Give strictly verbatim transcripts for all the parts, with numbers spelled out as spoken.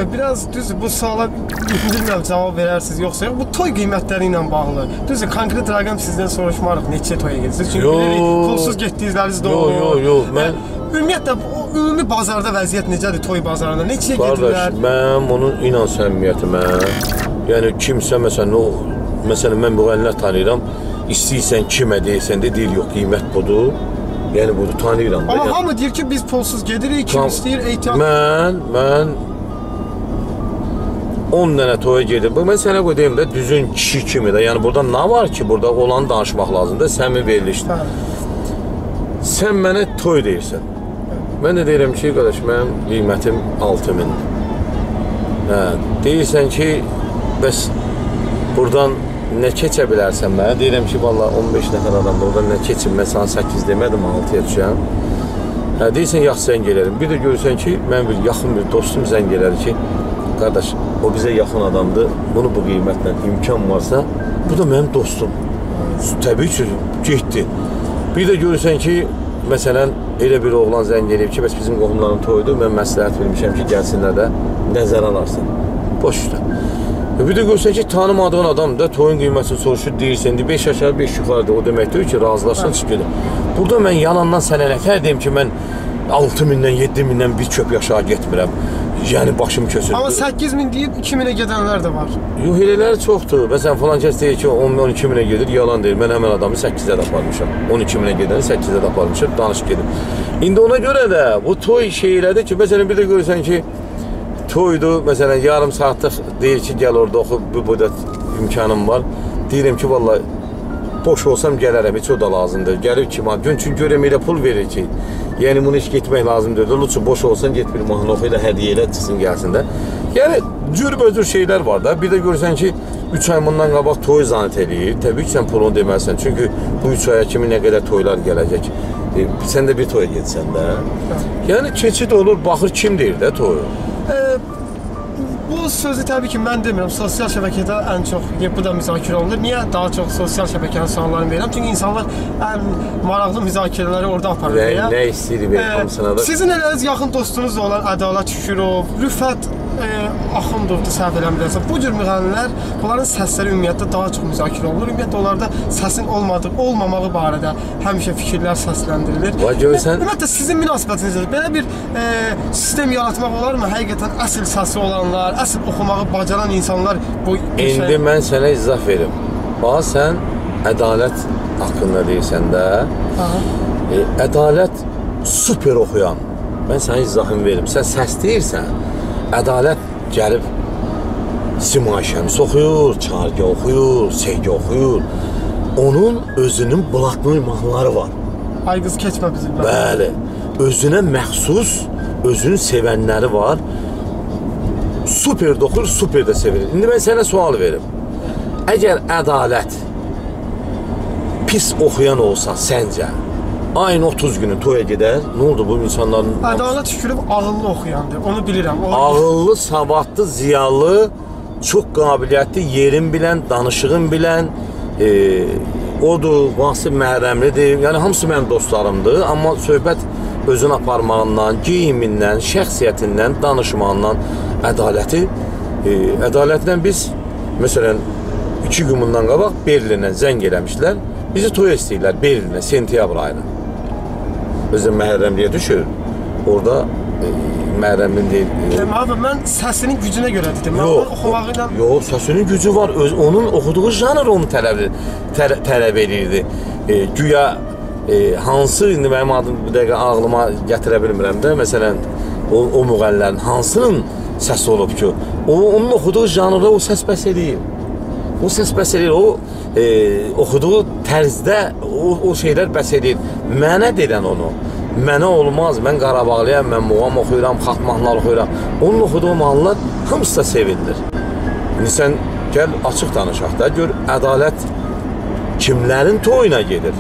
bəy, biraz düzdür, bu suala bilmirəm cavab verərsiniz yoxsa yox. Bu toy qiymətləri ilə bağlı. Düzdür, konkret rəqəm sizdən soruşmarıq, neçə toya gedirsiniz? Çünki bilirik, pulsuz getdiyiniz də olur. Yox, yox, yox, mən... Ümumiyyətlə, ümumi bazarda vəziyyət necədir toy bazarında? Neçəyə gedirlər? Qardaş, mən onun inan səmimiyyətimə, yəni kimsə, məsələn, o, məsələn, mən müğənnilər tanıyıram, istəyirsən kimə deyirsən də, deyir, yox, qiymət budur, yəni budur, tanıyıram. Amma hamı deyir ki, biz pulsuz gedirik, kim istəyir, ehtiyat... Mən, mən on dənə toya gedim. Mən sənə qoyayım da, düzün kişi kimi də, yəni burada nə var ki, burada olanı danışmaq lazımdır, səmin verilişdir. Sən mənə toy deyirsən. Mən də deyirəm ki, qardaş, mənim qiymətim altı mindir. Hə, deyirsən ki, bəs buradan nə keçə bilərsən mənə? Deyirəm ki, valla on beş nəfər adamda oradan nə keçim, mən sana səkkiz demədim, altıya düşəm. Hə, deyirsən, yaxşı zəng gələrim. Bir də görürsən ki, mən bir yaxın bir dostum zəng gələr ki, qardaş, o bizə yaxın adamdır, bunu bu qiymətlə imkan varsa, bu da mənim dostum. Təbii ki, getdi. Bir də görürsən ki, məsələn, elə bir oğlan zəng eləyib ki, bəs bizim qohumların toyudur, mən məsləhət vermişəm ki, gəlsinlər də nəzər alarsın. Boş işlə. Bir də görsən ki, tanımadığın adam da toyun qiymətini soruşur, deyirsən, beş aşağı, beş yuxarıdır. O deməkdir ki, razılaşsan, çıx gedir. Burada mən yalandan sənə nətər deyim ki, mən altı mindən, yeddi mindən bir köp aşağı getmirəm. Yəni, başım kösür. Amma səkkiz min deyib iki minə gedənlər də var. Yox, elələri çoxdur. Məsələn, falan kəs deyir ki, on on iki minə gedir, yalan deyir. Mən həmən adamı səkkizə də aparmışam. on iki minə gedəni səkkizə də aparmışam, danışıq gedir. İndi ona görə də bu toy şeylədir ki, məsələn, bir də görürsən ki, toydur, məsələn, yarım saatlıq deyir ki, gəl orada oxu, bu burada imkanım var. Deyirəm ki, vallahi, boş olsam gələrəm, heç o da lazımdır. Gəlir ki, gün üçün görəm elə pul verir ki, yəni bunu heç getmək lazımdır. Lütfü boş olsan, get bir mahnı oxu ilə hədiyyə elə çıxsın, gəlsin də. Yəni, cürbəcür şeylər var da. Bir də görürsən ki, üç ay bundan qabaq toy zanət eləyir. Təbii ki, sən pulunu deməlisən. Çünki bu üç aya kimi nə qədər toylar gələcək. E, sən də bir toya getsən də. Yəni, keçid olur, baxır kim deyir də toyu. E, bu sözü təbii ki, mən demirəm. Sosial şəbəkədə ən çox, bu da müzakirə olunur. Niyə daha çox sosial şəbəkənin suallarını verirəm? Çünki insanlar ən maraqlı müzakirələri orada aparır. Nə, nə istəyir verir hamısına da? Sizin eləniz yaxın dostunuz olan Ədalət Şükürov, Rüfət e, Axundovdur, səhv eləmirəmsə. Bu cür müğənnilər, bunların səsləri ümumiyyətlə daha çox müzakirə olunur. Ümumiyyətlə, onlarda səsin olmadığı, olmamağı barədə həmişə fikirlər səsləndirilir. Ümumiyyətlə, sizin münasibətinizdir. Belə bir e, sistem yaratmaq olarmı? Həqiqətən əsl səsi olanlar, əsl oxumağı bacaran insanlar bu İndi şey... mən sənə izah verim. Bax, sən ədalət haqqında deyirsən də, e, ədalət super oxuyan. Mən sənə izahını verim. Sən səs deyirsən, ədalət gəlib Simay Şəms oxuyur, Çargə oxuyur, Sevgi oxuyur. Onun özünün bloknul mahnıları var. Ay qız keçmə bizim. Bəli. Özünə məxsus, özünün sevənləri var. Super də oxuyur, super də sevilir. İndi mən sənə sual verim. Əgər ədalət pis oxuyan olsa səncə, ayın otuz günü toya gedər, nə oldu bu insanların... Ədalət Şükürov ağıllı oxuyandır, onu bilirəm. O... Ağıllı, savadlı, ziyalı, çox qabiliyyətli, yerin bilən, danışığın bilən, e, odur, vasib məhrəmlidir. Yəni, hamısı mənim dostlarımdır, amma söhbət özün aparmağından, geyimindən, şəxsiyyətindən, danışmağından, ədaləti, e, ədalətlə biz, məsələn, iki gün bundan qabaq Berlindən zəng eləmişlər, bizi toya istəyirlər Berlinə, sentyabr ayına. Özün məhərrəmliyə düşür, orada e, məhərrəmlin deyil. E, abi, mən səsinin gücünə görə dedim. Yox, oxumağıyla... yox, səsinin gücü var, öz, onun oxuduğu janr onu tələb, tə, tələb edirdi. E, güya e, hansı, indi mənim adım bir dəqiqə ağlıma gətirə bilmirəm də, məsələn, o, o müğənnilərin hansının səsi olub ki, o, onun oxuduğu janrda o səs bəs edir. O səs bəs edir, o e, oxuduğu tərzdə o, o şeylər bəs edir. Mənə dedən onu, mənə olmaz, mən Qarabağlıyam, mən muğam oxuyuram, xalq mahnılar oxuyuram. Onun oxuduğu mahnılar hamısı da sevilir. İndi sən gəl açıq danışaq da, gör ədalət kimlərin toyuna gedir.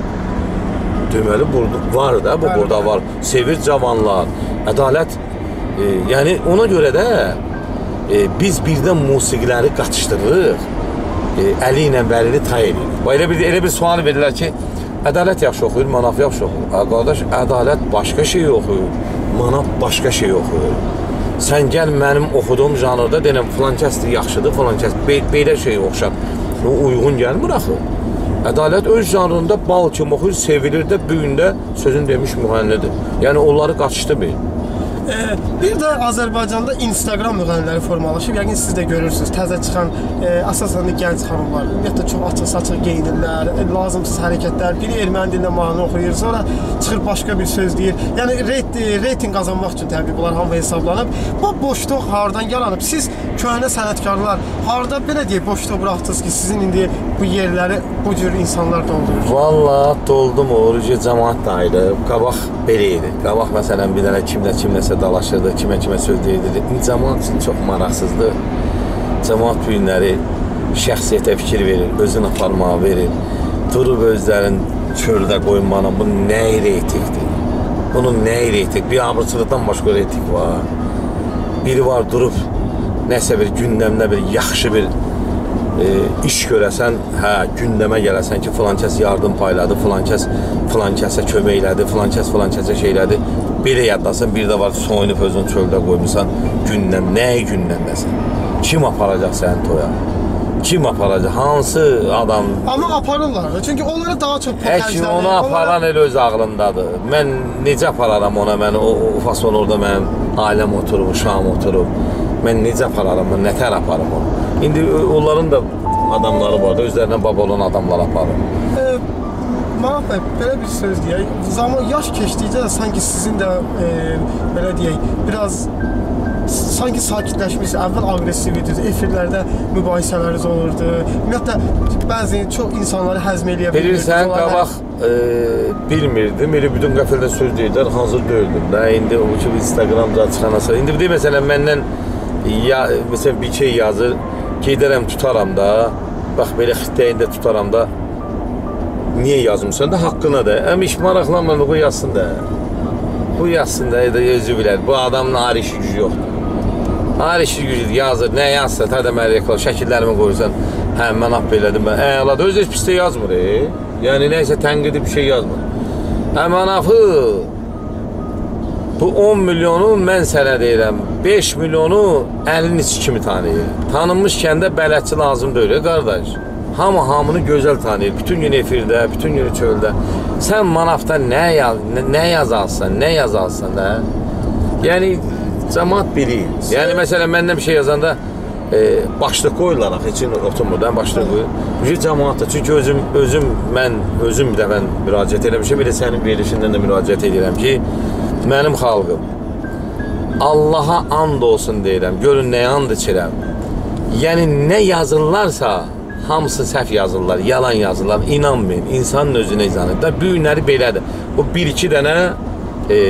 Deməli, var da, bu burada var. Sevir cavanlar, ədalət, e, yəni ona görə də e, biz birdən musiqiləri qaçışdırırıq. Əli ilə Vəlini tay edir. Elə bir, elə bir sual verirlər ki, ədalət yaxşı oxuyur, manaf yaxşı oxuyur. Qardaş, ədalət başqa şey oxuyur, manaf başqa şey oxuyur. Sən gəl mənim oxuduğum janrda denəm filan kəsdir yaxşıdır, filan kəs be belə şey oxşar. O uyğun gəlmir axı. Ədalət öz janrında bal kimi oxuyur, sevilir də, bu gün də sözün demiş müğənnidir. Yəni onları qaçışdı bir. Ee, bir də Azərbaycanda Instagram müğənniləri formalaşıb. Yəqin siz də görürsünüz. Təzə çıxan e, əsasən də gənc xanımlar, ümumiyyətlə çox açıq-saçıq geyinirlər, e, lazımsız hərəkətlər. Biri erməni dilində mahnı oxuyur, sonra çıxır başqa bir söz deyir. Yəni reyt, reyting qazanmaq üçün təbii bunlar hamı hesablanıb. Bu boşluq hardan yaranıb? Siz köhnə sənətkarlar harda belə deyək boşluq buraxdınız ki, sizin indi bu yerləri bu cür insanlar doldurur? Valla doldum o, orucu cəmaat da ayrı. Qabaq belə idi. Qabaq məsələn bir dənə kimlə kimləsə dalaşırdı, kimə kimə söz deyirdi. Cəmaat üçün çox maraqsızdır. Cəmaat bu günləri şəxsiyyətə fikir verir, özünü aparmağa verir. Durub özlərin çöldə qoymanın, bu nə reytingdir? Bunun nə reyting? Bir abırçılıqdan başqa reyting var. Biri var durub nəsə bir gündəmdə bir yaxşı bir e, iş görəsən, hə, gündəmə gələsən ki, filan kəs yardım payladı, filan kəs filan kəsə kömək elədi, filan kəs filan kəsə şey elədi. Belə yaddasın, bir də var soyunub özün çöldə qoymusan, gündəm, nəyi gündəmdəsən? Kim aparacaq səni toya? Kim aparacaq? Hansı adam? Amma aparırlar da, çünki onlara daha çox Həkim onu aparan elə öz ağlındadır. Mən necə apararam ona, mən o, o fason orada mənim ailəm oturub, uşağım oturub. Mən necə apararam, mən nətər aparım onu? İndi onların da adamları var da, özlərindən baba olan adamlar aparır. E, Mahmud bəy, belə bir söz deyək, zaman yaş keçdikcə də sanki sizin də e, belə deyək, biraz sanki sakitləşmiş, əvvəl aqressiv idiniz, efirlərdə mübahisələriniz olurdu. Ümumiyyətlə, bəzi çox insanları həzm eləyə bilirdiniz. Bilirsən, qabaq e, bilmirdim, elə bütün qəfildən söz deyirlər, hazır deyildim də. İndi o ki, Instagramda çıxana sonra, indi bir de məsələn, məndən ya, məsələn, bir şey yazır, gedərəm, tutaram da, bax, belə xitəyində tutaram da, niyə yazmışsan da, haqqına da, həm iş maraqlanmır, bu yazsın da, bu yazsın da, özü bilər, bu adamın ayrı işi gücü yoxdur. Ayrı işi gücüdür, yazır, nə yazsa, tədə mənə reklam, şəkillərimi qoyursan, hə, mən ap elədim, mən, əladır, öz heç pis də yazmır, e? Yəni, nəysə, tənqidi bir şey yazmır. Həmən afı, bu on milyonu mən sənə deyirəm, beş milyonu əlin içi kimi tanıyır. Tanınmışkən də bələdçi lazım deyil, qardaş. Hamı hamını gözəl tanıyır, bütün gün efirdə, bütün gün çöldə. Sən manafda nə, yaz, nə, nə yazarsan, nə yazarsan da, yəni, cəmaat bilir. Yəni, məsələn, məndən bir şey yazanda e, başlıq qoyurlar, heç oturmurdan başlıq qoyur. Bir cəmaat da, çünki özüm, özüm, mən özüm bir dəfə müraciət eləmişəm, bir də sənin verilişindən də müraciət edirəm ki, mənim xalqım, Allaha and olsun deyirəm, görün nəyə and içirəm. Yəni, nə yazırlarsa, hamısı səhv yazırlar, yalan yazırlar, inanmayın, insanın özünə izanır. Da, bu günləri belədir. Bu bir-iki dənə e,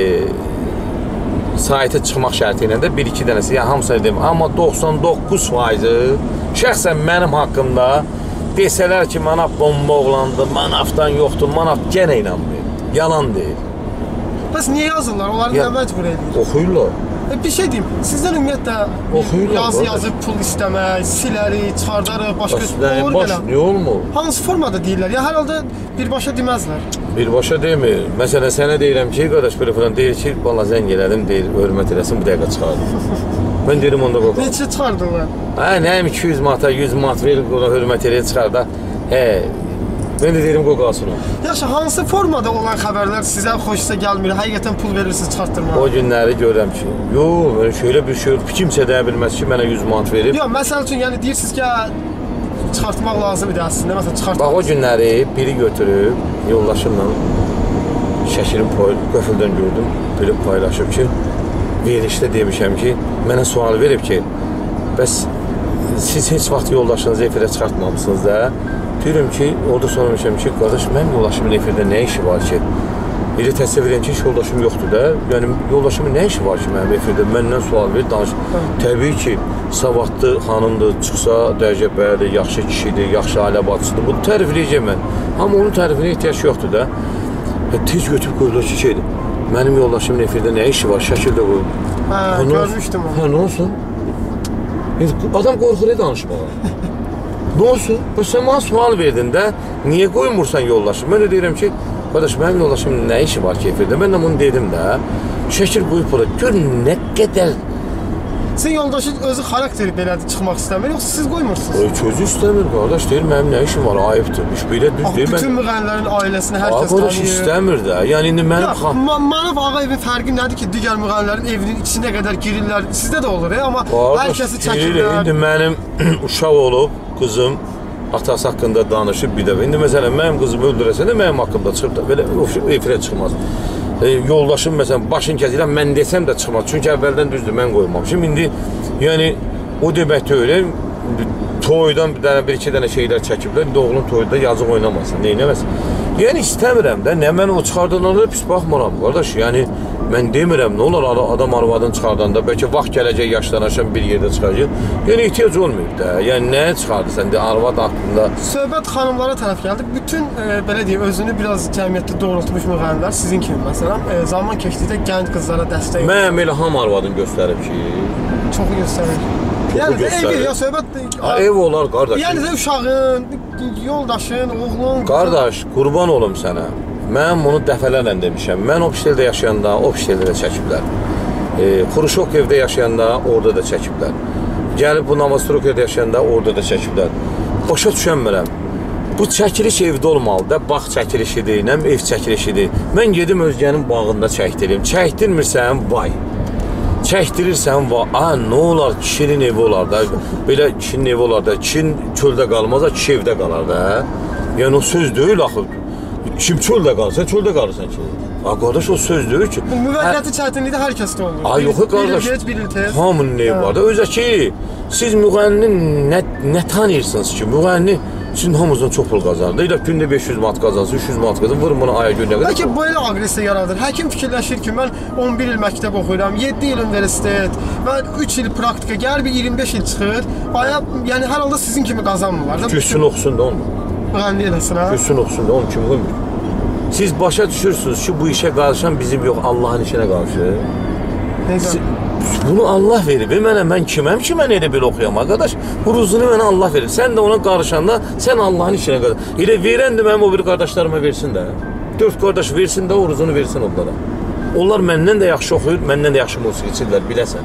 saytə çıxmaq şərti ilə də bir-iki dənəsi, yəni hamısını deyim. Amma doxsan doqquz faizi şəxsən mənim haqqımda desələr ki, manaf bomba oğlandı, manafdan yoxdur, manaf genə inanmayın. Yalan deyil. Bəs niyə yazırlar? Onları ya, nə məcbur edir? Oxuyurlar. E, bir şey deyim, sizdən ümumiyyətlə yazı yazıb, pul istəmək, siləri, çıxardarıq, başqa olur baş, belə. Niyə olmur? Hansı formada deyirlər? Ya hər halda birbaşa deməzlər. Birbaşa demir. Məsələn, sənə deyirəm ki, qardaş, belə falan deyir ki, valla zəng elədim, deyir, hörmət eləsin, bu dəqiqə çıxardım. Mən deyirəm, onda qoqam. Neçə çıxardırlar? Hə, nəyim iki yüz manata, yüz manat verir, ona hörmət eləyə çıxar da. Hə, mən də deyirəm, qoqasın o. Yaxşı, hansı formada olan xəbərlər sizə xoşsa gəlmir, həqiqətən pul verirsiniz çıxartdırmağa? O günləri görürəm ki, yox, şöyle bir şey, kimsə deyə bilməz ki, mənə yüz manat verib. Yox, məsəl üçün, yəni deyirsiniz ki, çıxartmaq lazım idi əslində, məsələn, çıxartmaq. Bax, o günləri biri götürüb, yoldaşımla şəkirin qəfildən gördüm, belə paylaşıb ki, verilişdə demişəm ki, mənə sual verib ki, bəs siz heç vaxt yoldaşınızı efirə çıxartmamışsınız da, deyirəm ki, orada sormuşam ki, qardaş, mənim yoldaşımın efirdə nə işi var ki? Elə təsəvvür edirəm ki, hiç yoldaşım yoxdur da. Yəni, yoldaşımın nə işi var ki, mənim efirdə? Məndən sual verir, danış. Təbii ki, savadlı xanımdır, çıxsa, dərəcə bəli, yaxşı kişidir, yaxşı ailə bacısıdır. Bu tərifləyəcəm mən. Amma onun tərifinə ehtiyac yoxdur da. Tez götürüb qoyurlar ki, şeydir. Mənim yoldaşımın efirdə nə işi var? Şəkildə qoyur. Hə, görmüşdüm onu. Hə, nə olsun? Adam qorxur danışmağa. Nə olsun? Sən mənə sual verdin də, niyə qoymursan yoldaşım? Mən də deyirəm ki, qardaş, mənim yoldaşımın nə işi var ki efirdə? Mən də bunu dedim də, şəkil qoyub bura, gör nə qədər Sizin yoldaşın özü xarakteri belədir, çıxmaq istəmir, yoxsa siz qoymursunuz? Ay közü istəmir qardaş, deyir mənim nə işim var, ayıbdır. İş belə düz deyir. Bütün müğənnilərin ailəsini hər kəs Qardaş tanıyır. istəmir də. Yəni indi mənim Ya, Manaf ağa evin fərqi nədir ki, digər müğənnilərin evinin içinə qədər girirlər. Sizdə də olur, ya, amma hər kəsi çəkirlər. İndi mənim uşaq olub, qızım atası haqqında danışıb bir dəfə. İndi məsələn mənim qızımı öldürəsə də mənim haqqımda çıxıb da belə efirə çıxmaz. E, yoldaşım məsələn başın kəsirəm, mən desəm də çıxmaz. Çünki əvvəldən düzdür, mən qoymamışım. İndi yəni o demək deyil, toydan bir dənə, bir iki dənə şeylər çəkiblər. İndi oğlum toyda yazıq oynamasın, neynəməsin. Yəni istəmirəm də, nə mən o çıxardığında pis baxmıram qardaş. Yəni mən demirəm, nə olar adam arvadını çıxardanda, bəlkə vaxt gələcək yaşlanacaq bir yerdə çıxacaq. Yəni ehtiyac olmayıb da. Yəni nəyə çıxardırsan, arvad haqqında? Söhbət xanımlara tərəf gəldi. Bütün e, belə deyim, özünü biraz cəmiyyətdə doğrultmuş müğənnilər, sizin kimi məsələn, e, zaman keçdikdə gənc qızlara dəstək olur. Mənim elə ham arvadını göstərib ki, çoxu göstərir. Yəni ev, ya söhbət ev olar qardaş. Yəni də uşağın, yoldaşın, oğlun. Qardaş, qurban olum sənə. Mən bunu dəfələrlə demişəm. Mən Opşteldə yaşayanda, Opşteldə də çəkiblər. E, Xruşok evdə yaşayanda, orada da çəkiblər. Gəlib bu Navastrokyada yaşayanda, orada da çəkiblər. Başa düşənmirəm. Bu çəkiliş evdə olmalıdır. Bağ çəkilişidir, nəm ev çəkilişidir. Mən gedim özgənin bağında çəkdirim. Çəkdirmirsən, vay. Çəkdirirsən, vay. A, nə olar, kişinin evi olar da. Belə kişinin evi olar da. Kişinin çöldə qalmaz da, kişi evdə qalar da. Yəni o söz deyil axı. Kim çöldə qalırsa, çöldə qalırsan ki. A, qardaş o söz deyil ki. Müvəqqəti çətinlikdə hər kəsdə olur. Ay, yox, qardaş. Bir il gec, bir il tez. Hamının evi var da. Özə ki, siz müğənnini nə, nə tanıyırsınız ki? Müğənni sizin hamınızdan çox pul qazanır. Elə gündə beş yüz manat qazansın, üç yüz manat qazansın, vurun bunu aya günə qədər. Bəlkə belə aqressiya yaradır. Həkim fikirləşir ki, mən on bir il məktəb oxuyuram, yeddi il universitet və üç il praktika, gəlir bir iyirmi beş il çıxır. Aya, yəni hər halda sizin kimi qazanmırlar da. Küssün oxusun da olmur. Müğənni eləsin, ha? Küssün oxusun da, onu kim qoymur? Siz başa düşürsünüz ki, bu işə qarışan bizim yox, Allahın işinə qarşı. Necə? Bunu Allah verib. Mənə, mən kiməm ki, mən elə belə oxuyam, arkadaş? Bu ruzunu mənə Allah verib. Sən də ona qarışanda, sən Allahın işinə qarşı. Elə verən də mənim o bir qardaşlarıma versin də. Dörd qardaş versin də, o ruzunu versin onlara. Onlar məndən də yaxşı oxuyur, məndən də yaxşı musiqiçidirlər, biləsən.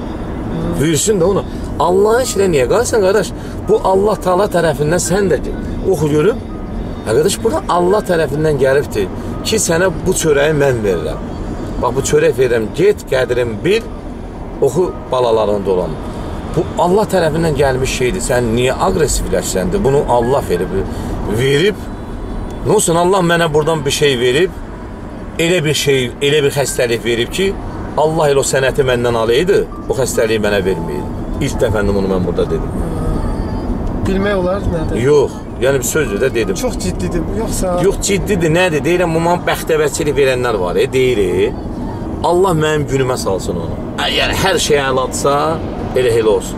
Versin də ona. Allahın işinə niyə qarışsan, qardaş? Bu Allah Taala tərəfindən sən də oxu görüm. Arkadaş, buna Allah tərəfindən gəlibdir ki, sənə bu çörəyi mən verirəm. Bax, bu çörək verirəm, get, qədrim bil, oxu balalarını dolan. Bu Allah tərəfindən gəlmiş şeydir. Sən niyə aqressivləşsəndir? Bunu Allah verib. Verib, nə olsun, Allah mənə buradan bir şey verib, elə bir şey, elə bir xəstəlik verib ki, Allah elə o sənəti məndən alaydı, o xəstəliyi mənə verməyir. İlk dəfəndim onu mən burada dedim. Bilmək olar nədir? Yox, yəni bir sözdür də dedim. Çox ciddidir, yoxsa? Yox, ciddidir, nədir? Deyirəm, bu mənə bəxtəvərçilik verənlər var, e, deyir. Allah mənim günümə salsın onu. Əgər hər şey əladsa, elə elə olsun.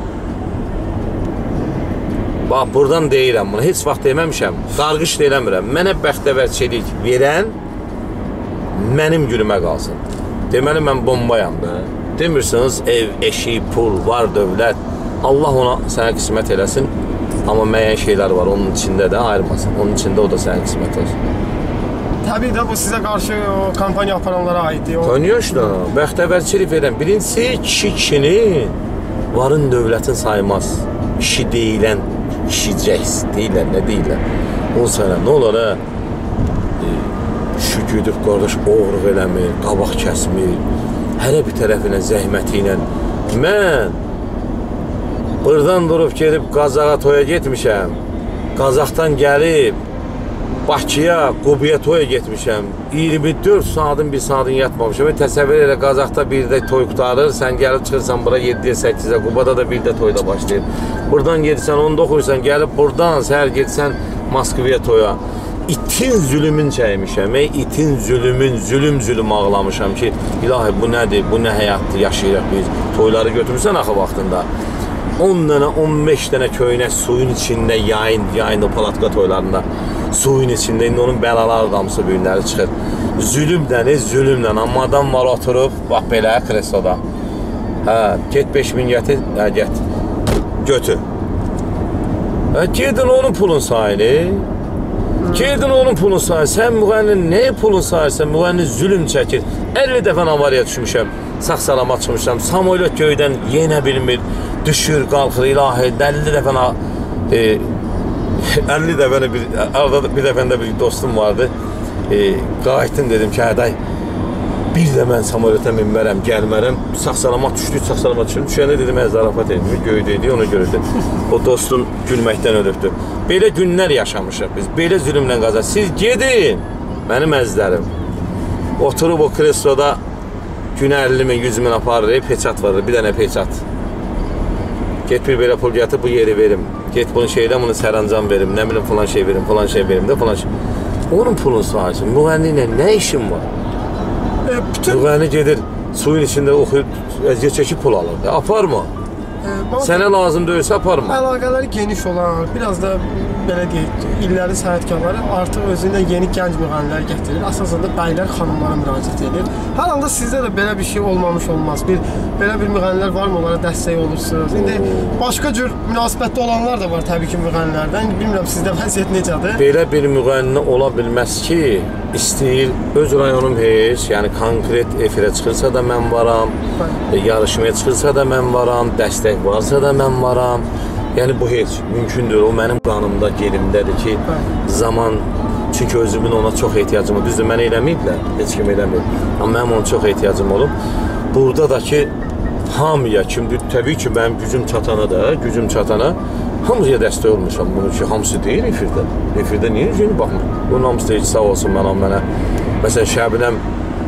Bax, buradan deyirəm bunu, heç vaxt deməmişəm, qarqış da eləmirəm. Mənə bəxtəvərçilik verən mənim günümə qalsın. Deməli, mən bombayam da. Demirsiniz, ev, eşik, pul, var, dövlət. Allah ona sənə qismət eləsin. Amma müəyyən şeylər var, onun içində də ayırmasın. Onun içində o da sənin qismət olsun. Təbii də bu sizə qarşı o kampaniya aparanlara aiddir. Konyoşda, bəxtəvərçilik verən. Birincisi, kişi kişini varın dövlətin saymaz. Kişi deyilən, kişicəks deyilən, nə deyilən. On sənə, nə olar, hə? E, şu güdüb, qardaş, oğruq eləmir, qabaq kəsmir. Hərə bir tərəfinə, zəhməti ilə. Mən buradan durub gedib Qazağa toya getmişəm. Qazaqdan gəlib Bakıya, Qubiyə toya getmişəm. iyirmi dörd saatın bir saatın yatmamışam. Təsəvvür elə, Qazaqda bir də toy qutarır. Sən gəlib çıxırsan bura yeddiyə səkkizə, Qubada da bir də toyda başlayır. Buradan gedirsən, onda oxuyursan, gəlib buradan səhər gedirsən Moskvaya toya. İtin zülümün çəkmişəm, ey, itin zülümün, zülüm zülüm ağlamışam ki, ilahi bu nədir, bu nə həyatdır, yaşayırıq biz. Toyları götürürsən axı vaxtında. on dənə, on beş dənə köynək suyun içində, yayın, yayın o palatka toylarında, suyun içində, indi onun bəlaları damısı bu günləri çıxır. Zülümdən, zülümdən, amma adam var oturub, bax belə, kresoda. Hə, get beş min gətir, hə, get, götür. Hə, gedin onun pulun sayını, gedin onun pulun sayını, sən müğənninin nəyə pulun sayırsan, müğənnin zülüm çəkir. əlli dəfə avariya düşmüşəm. sağ-salamat çıxmışam. Samolyot göydən yenə bilmir, düşür, qalxır, ilahi, əlli dəfə e, əlli dəfə bir arada bir dəfəndə bir dostum vardı. E, qayıtdım dedim ki, həday bir də mən samolyota minmərəm, gəlmərəm. Sağ-salamat düşdük, sağ-salamat düşdük. Düşəndə dedim, zarafat edin, göydəydi, ona görə də o dostun gülməkdən ölübdür. Belə günlər yaşamışıq biz, belə zülümlə qazanır. Siz gedin, mənim əzlərim. Oturub o kresloda günə əlli min, yüz min aparır, peçat varır, bir dənə peçat. Get bir belə pul gətir, bu yeri verim. Get bunu şeydən, bunu sərəncam verim, nə bilim falan şey verim, falan şey verim də, falan şey. Onun pulun sayesinde müğənni ilə nə işin var? E, bütün... Müğənni gedir, suyun içində oxuyub, əziyyət çəkib pul alır. Aparma. E, Sənə lazım deyilsə aparma. Əlaqələri geniş olan, biraz da belə deyək, illərin sənətkarları artıq özündə yeni gənc müğənnilər gətirir. Əsasında bəylər xanımlara müraciət edir. Hər halda sizdə də belə bir şey olmamış olmaz. Bir belə bir müğənnilər varmı, onlara dəstək olursunuz? İndi başqa cür münasibətdə olanlar da var təbii ki müğənnilərdən. Bilmirəm sizdə vəziyyət necədir? Belə bir müğənni ola bilməz ki, istəyir öz rayonum heç, yəni konkret efirə çıxırsa da mən varam, e, yarışmaya çıxırsa da mən varam, dəstək varsa da mən varam. Yəni bu heç mümkündür. O mənim qanımda, gelimdədir ki, zaman, çünki özümün ona çox ehtiyacım var. Düzdür, mən eləməyiblər, heç kim eləməyib. Amma mənim ona çox ehtiyacım olub. Burada da ki, hamıya kimdir, təbii ki, mənim gücüm çatana da, gücüm çatana hamıya dəstək olmuşam. Bunu ki, hamısı deyil efirdə. Efirdə niyə üzünü baxmır? Bunun hamısı deyil, sağ olsun mənə, mənə. Məsələn, Şəbnəm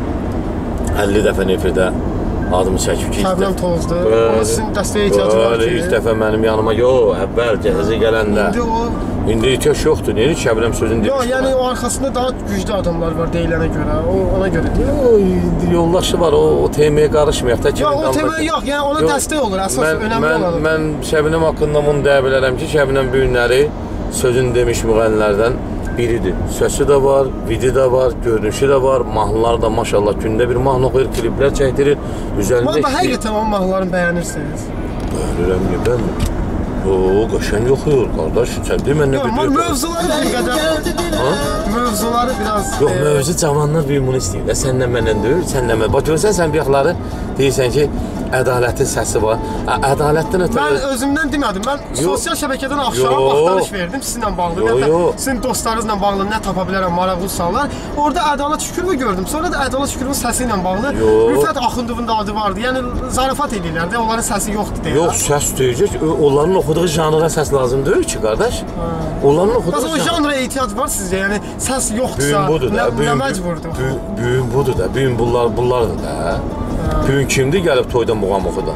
əlli dəfə efirdə adımı çəkib ki, Şəbnəm Tozdur. Ona sizin dəstəyə ehtiyacı var ki. İlk dəfə mənim yanıma, yox, əvvəl cəhəzi gələndə. İndi o... İndi ihtiyaç yoxdur, niyə Şəbnəm sözünü demişdir? Yox, yəni o arxasında daha güclü adamlar var deyilənə görə, o, ona görə deyil. Yox, yoldaşı var, o, o temaya qarışmayaq da. Yox, o temaya yox, yəni ona yox, dəstək olur, əsas mən, önəmli mən, olanı. Mən Şəbnəm haqqında bunu deyə bilərəm ki, Şəbnəm bu günləri sözünü demiş müğənnilərdən biridir. Səsi də var, vidi də var, görünüşü də var, mahnılar da maşallah gündə bir mahnı oxuyur, kliplər çəkdirir. Üzərində işləyir. Həqiqətən o mahnılarını bəyənirsiniz. Bəyənirəm, niyə bəyənmir? O, qəşəng oxuyur, qardaş. Sən deyil, mən nə biliyorum. Yox, mövzuları bir qədər... Ha? Mövzuları biraz... Yox, e... mövzu cavanlar bir bunu istəyir. Sənlə məndən deyil, sənlə mən. Bax, görürsən, sən bir yaxları deyirsən ki, ədalətin səsi var. Ədalətdən ötürü... Mən özümdən demədim. Mən yox. Sosial şəbəkədən axşama baxtarış verdim sizinlə bağlı. Yox, yox. Sizin dostlarınızla bağlı nə tapa bilərəm, maraqlı suallar. Orada Ədalət Şükürova gördüm. Sonra da Ədalət Şükürovun səsi ilə bağlı Rüfət Axundovun da adı vardı. Yəni, zarafat edirlər də, onların səsi yoxdur deyir. Yox, səs deyəcək. Onların oxuduğu janra səs lazım deyil ki, qardaş. Onların oxuduğu janra... O janra ehtiyac var sizcə? Yəni, səs yoxdursa, nə məcburdur? Büyün budur da, büyün bunlardır da. Büyün kimdir gəlib toyda muğam oxudan?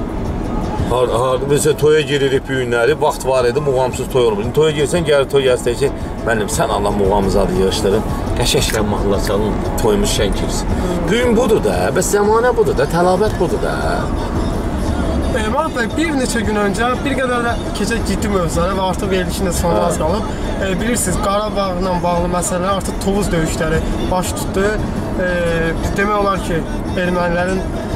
Mesela toya giririk büyünləri, vaxt var idi, muğamsız toy olmur. Toya girsən, gəlir toy gəlsə ki, mənim sən Allah muğamızadı yığışdırın, qəşəşlə mahnılar çalın, toyumuz şən girsin. Büyün budur da, bəs zəmanə budur da, tələbət budur da. Mahmut bəy, bir neçə gün öncə bir qədər də keçək ciddi mövzulara və artıq verilişin də sonu az qalıb. E, bilirsiniz, Qarabağla bağlı məsələlər artıq Tovuz döyüşləri baş tutdu. E, demək olar ki, ermənilərin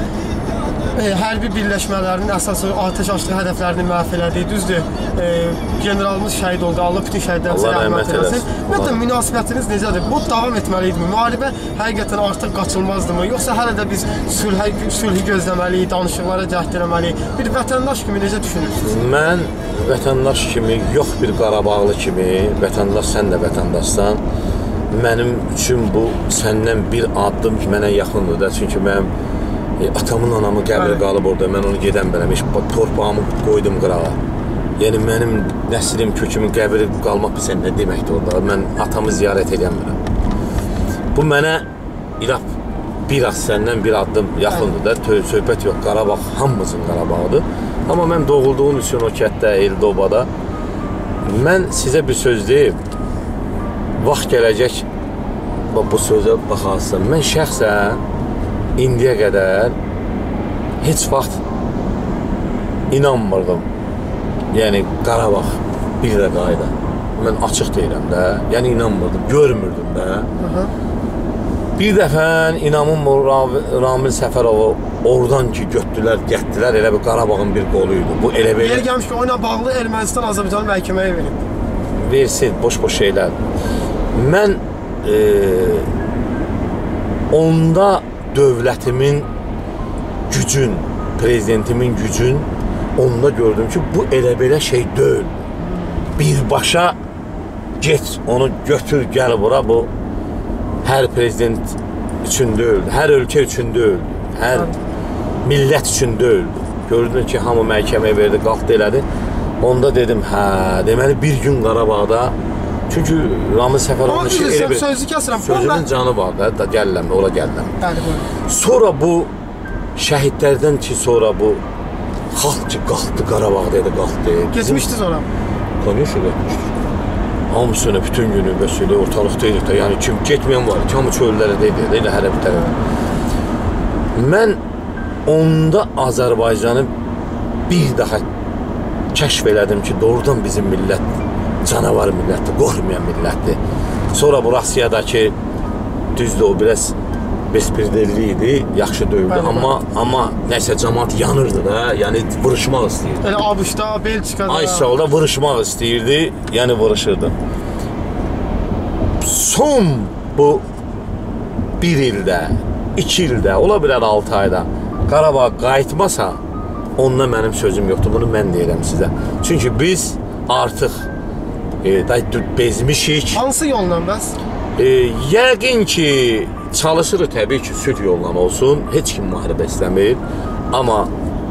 e, hərbi birləşmələrinin əsası atəş açdığı hədəflərini məhv elədi. Düzdür, e, generalımız şəhid oldu, Allah bütün şəhidlərimizə rəhmət eləsin. Ümumiyyətlə, münasibətiniz necədir? Bu davam etməliydimi? Müharibə həqiqətən artıq qaçılmazdımı? Yoxsa hələ də biz sülhə, sülhü gözləməliyik, danışıqlara cəhd eləməliyik? Bir vətəndaş kimi necə düşünürsünüz? Mən vətəndaş kimi, yox bir Qarabağlı kimi, vətəndaş, sən də vətəndaşsan. Mənim üçün bu səndən bir addım mənə yaxındır da. Çünki mənim e, atamın, anamın qəbri qalıb orada. Mən onu gedən bərəm, torpağımı qoydum qırağa. Yəni mənim nəslim, kökümün qəbri qalmaq bilsən nə deməkdir orada. Mən atamı ziyarət edəmirəm. Bu mənə ilaq bir az səndən bir addım yaxındır da. Söhbət yox, Qarabağ hamımızın Qarabağıdır. Amma mən doğulduğum üçün o kətdə, Eldobada mən sizə bir söz deyim. Vaxt gələcək, bu sözə baxarsın. Mən şəxsən indiyə qədər heç vaxt inanmırdım. Yəni, Qarabağ bir də qayda. Mən açıq deyirəm də, yəni inanmırdım, görmürdüm də. Bir dəfə inamım Ramil Səfərovu oradan ki götdülər, gətdilər, elə bir Qarabağın bir qolu idi. Bu elə belə... Yer gəlmiş ki, oyuna bağlı Ermənistan Azərbaycanı məhkəməyə verib. Versin, boş-boş şeylər. Mən e, onda dövlətimin gücün, prezidentimin gücün onda gördüm ki bu elə belə şey deyil. Birbaşa get, onu götür, gəl bura. Bu hər prezident üçün deyil, hər ölkə üçün deyil, hər millət üçün deyil. Gördün ki, hamı məhkəməyə verdi, qalxdı elədi. Onda dedim, hə, deməli bir gün Qarabağda, çünki Ramiz Səfərovun işi elə bir... Sözlü kəsirəm. Sözünün canı var da, da gəlirəm, ora gəlirəm. Bəli, buyurun. Sonra bu şəhidlərdən ki, sonra bu xalq ki, qalxdı, Qarabağda idi, qalxdı. Geçmişdi sonra. Konuşur, etmişdir. Hamısını bütün günü böyle ortalıqdaydık da, yani kim getməyən var, hamı çöllərədəydi, elə hələ bir tərəf. Mən onda Azərbaycanı bir daha kəşf elədim ki, doğrudan bizim millət canavar millətdir, qorxmayan millətdir. Sonra bu Rusiyadakı düzdür, o biraz besperdelli idi, yaxşı döyüldü, Bəli, amma amma nəsə cəmaət yanırdı da, yəni vuruşmaq istəyirdi. Elə ABŞ-da, Belçikada. Ay salda vuruşmaq istəyirdi, yəni vuruşurdu. Son bu bir ildə, iki ildə, ola bilər altı ayda Qarabağ qayıtmasa, onunla mənim sözüm yoxdur, bunu mən deyirəm sizə. Çünki biz artıq e, bezmişik. Hansı yolla bəs? E, yəqin ki, çalışırıq təbii ki, sülh yollan olsun, heç kim müharibə istəmir. Amma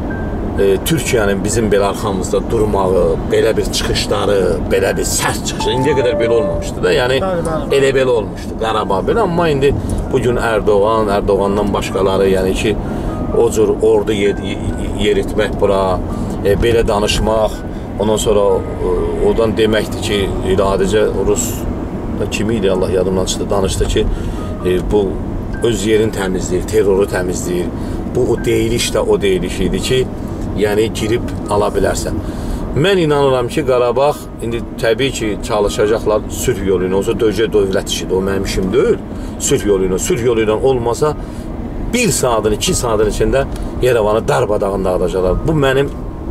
e, Türkiyənin bizim belə arxamızda durmağı, belə bir çıxışları, belə bir sərt çıxışı, indiyə qədər belə olmamışdı da, yəni bəli, bəli. elə belə olmuşdu Qarabağ belə. Amma indi bugün Erdoğan, Erdoğandan başqaları, yəni ki, o cür ordu yeritmək bura, e, belə danışmaq, ondan sonra e, oradan deməkdir ki, adicə Rus kimi idi, Allah yadımdan çıxdı, danışdı ki, e, bu öz yerini təmizləyir, terroru təmizləyir. Bu o deyiliş də o deyiliş idi ki, yəni girib ala bilərsən. Mən inanıram ki, Qarabağ indi təbii ki, çalışacaqlar sülh yolu ilə, olsa döyəcək dövlət işidir, o mənim işim deyil. Sülh yolu ilə, sülh yolu ilə olmasa bir saatın, iki saatın içində Yerevanı darbadağın dağıdacaqlar. Bu mənim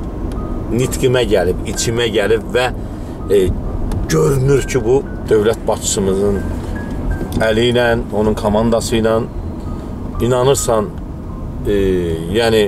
nitqimə gəlib, içimə gəlib və e, görünür ki, bu dövlət başçımızın əli ilə, onun komandası ilə inanırsan, e, yəni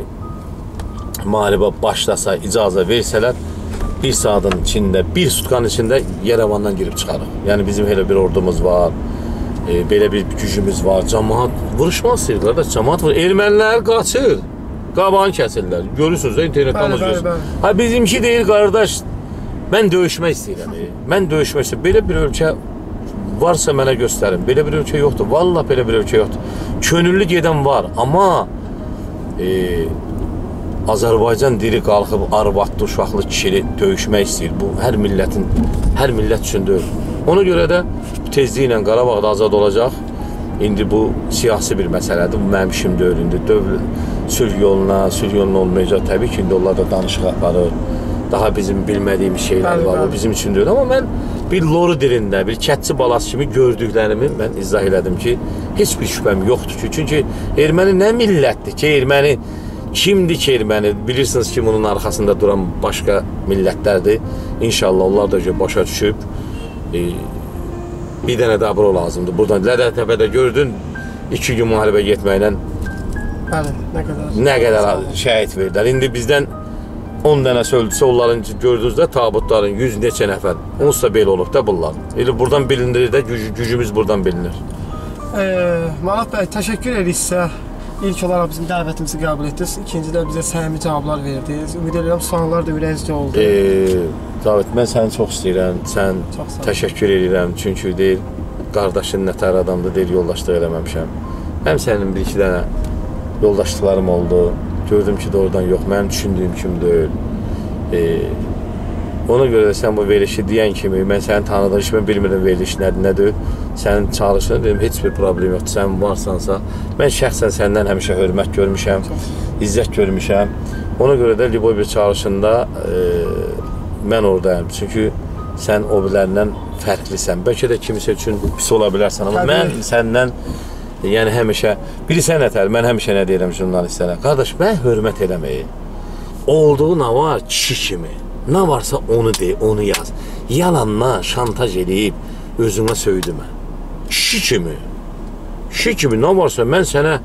müharibə başlasa, icazə versələr, bir saatın içində, bir sutkanın içində Yerevandan girib çıxarıq. Yəni bizim elə bir ordumuz var, e, belə bir gücümüz var. Cəmaat vuruşmaq istəyirlər də, cəmaat vurur. Ermənilər qaçır, qabağını kəsirlər. Görürsünüz də, internetdən görürsünüz. Ha, bizimki deyil, qardaş, mən döyüşmək istəyirəm. E. Mən döyüşmək istəyirəm. Belə bir ölkə varsa mənə göstərin. Belə bir ölkə yoxdur. Vallahi belə bir ölkə yoxdur. Könüllü gedən var, amma e, Azərbaycan diri qalxıb arvadlı, uşaqlı kişili döyüşmək istəyir. Bu, hər millətin, hər millət üçün deyil. Ona görə də tezliklə Qarabağda azad olacaq. İndi bu siyasi bir məsələdir. Bu mənim işim deyil. İndi dövlət sülh yoluna, sülh yoluna olmayacaq. Təbii ki, indi onlar da danışıq aparır. Daha bizim bilmədiyimiz şeylər var. O bizim üçün deyil. Amma mən bir loru dilində, bir kətçi balası kimi gördüklərimi mən izah elədim ki, heç bir şübhəm yoxdur ki. Çünki erməni nə millətdir ki, erməni kimdir ki, erməni? Bilirsiniz ki, bunun arxasında duran başqa millətlərdir. İnşallah onlar da başa düşüb. E, bir dənə də abro lazımdır. Buradan Lədətəpədə gördün, iki gün müharibə getməklə Bəli, nə qədər nə qədər şəhid verdilər. İndi bizdən on dənə öldüsə, onların gördüyünüzdə tabutların yüz neçə nəfər. Onsuz da belə olub da bunlar. Elə buradan bilinir də, güc gücümüz buradan bilinir. E, Manat bəy, təşəkkür edirik sizə. İlk olaraq bizim dəvətimizi qəbul etdiniz. İkinci də bizə səmimi cavablar verdiniz. Ümid edirəm suallar da ürəyinizcə oldu. Eee, David, mən səni çox istəyirəm. Sən təşəkkür edirəm. Çünki deyil, qardaşın nətər adamdır, deyil, yoldaşlıq eləməmişəm. Həm sənin bir iki dənə yoldaşlıqlarım oldu. Gördüm ki, doğrudan yox, mənim düşündüyüm kimi deyil. Eee, ona görə də sən bu verilişi deyən kimi, mən səni tanıdığım kimi bilmirəm veriliş nədir, nədir. Sənin çalışını dedim, heç bir problem yoxdur, sən varsansa. Mən şəxsən səndən həmişə hörmət görmüşəm, izzət görmüşəm. Ona görə də Liboy bir çağırışında e, mən oradayım. Çünki sən o birlərindən fərqlisən. Bəlkə də kimisə üçün pis ola bilərsən, amma mən səndən yəni həmişə, bilirsən nətər, mən həmişə nə deyirəm jurnalistlərə, qardaş, mən hörmət eləməyi, olduğu nə var kişi kimi, nə varsa onu de, onu yaz. Yalanla şantaj edib, özünə söydümə. Kişi kimi, kişi kimi nə varsa mən sənə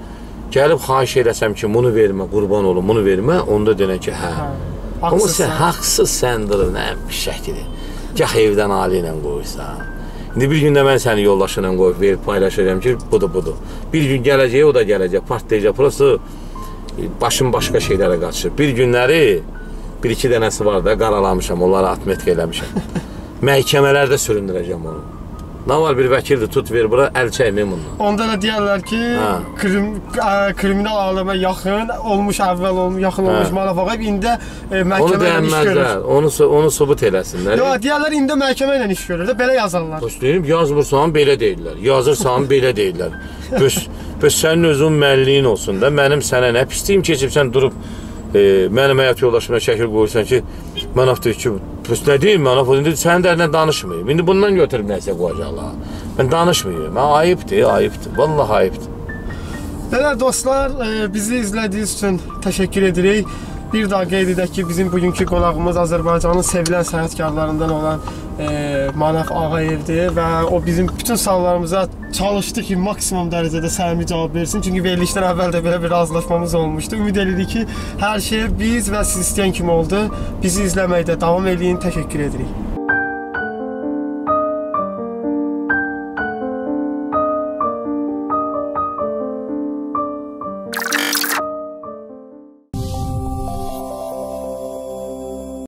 Gəlib xahiş eləsəm ki, bunu vermə, qurban olum, bunu vermə, onda denə ki, hə. Amma sən haqsızsəndir, nə bir şəkildir. Gah evdən ali ilə qoysan. İndi bir gündə mən səni yoldaşı ilə qoyub, verib paylaşacağım ki, budur, budur. Bir gün gələcək, o da gələcək, partlayacaq. Burası başım başqa şeylərə qaçır. Bir günləri, bir iki dənəsi var da, qaralamışam, onları atmetka eləmişəm. Məhkəmələrdə süründürəcəm onu. Nə var, bir vəkildir, tut ver bura, əl çəkməyin bundan. Onda da deyərlər ki, krim, ə, kriminal aləmə yaxın olmuş, əvvəl olmuş, yaxın olmuş Manaf ağay, indi məhkəmə ilə iş görür. Onu, onu subut eləsinlər. Yox, deyərlər, indi məhkəmə ilə iş görür də, belə yazarlar. Baş deyirəm, yazmırsan, belə deyirlər. Yazırsan, belə deyirlər. Bəs, bəs sənin özün mənliyin olsun da, mənim sənə nə pisliyim keçib, sən durub, e, mənim həyat yoldaşıma şəkil qoyursan ki, Manaf deyir ki, bəs nə deyim, Manaf deyir, sənin dərindən danışmayayım. İndi bundan götürüb nəsə qoyacaqlar. Mən danışmayayım, hə, ayıbdır, ayıbdır, vallahi ayıbdır. Belə dostlar, e, bizi izlədiyiniz üçün təşəkkür edirik. Bir daha qeyd edək ki, bizim bugünkü qonağımız Azərbaycanın sevilən sənətkarlarından olan e, Manaf Ağayevdir və o bizim bütün suallarımıza çalışdı ki, maksimum dərəcədə səmimi cavab versin. Çünki verilişdən əvvəl də belə bir razılaşmamız olmuşdu. Ümid edirik ki, hər şey biz və siz istəyən kimi oldu. Bizi izləməkdə davam edin. Təşəkkür edirik.